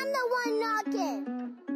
I'm the one knocking.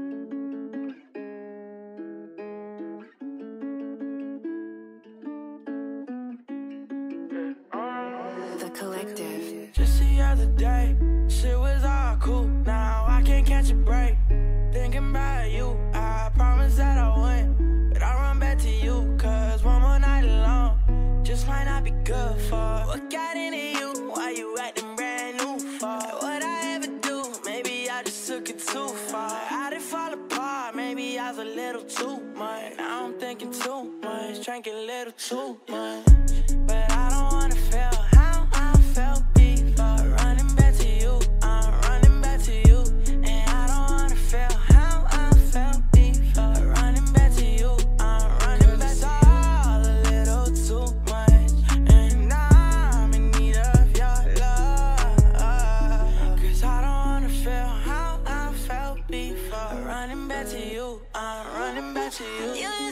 The Collective. Just the other day, shit was all cool. Now I can't catch a break. Thinking about you, I promised that I wouldn't, but I run back to you, cause one more night alone just might not be good for. What got into you? Why you acting brand new for? What I ever do? Maybe I just took it too far. I did fall apart, maybe I was a little too much. Now I'm thinking too much, drinking a little too much. But I don't wanna feel how I felt before. Running back to you, I'm running back to you. And I don't wanna feel how I felt before. Running back to you, I'm running back to you. All a little too much, and I'm in need of your love. Cause I don't wanna feel how I felt before. Running back to you, I'm running back to you.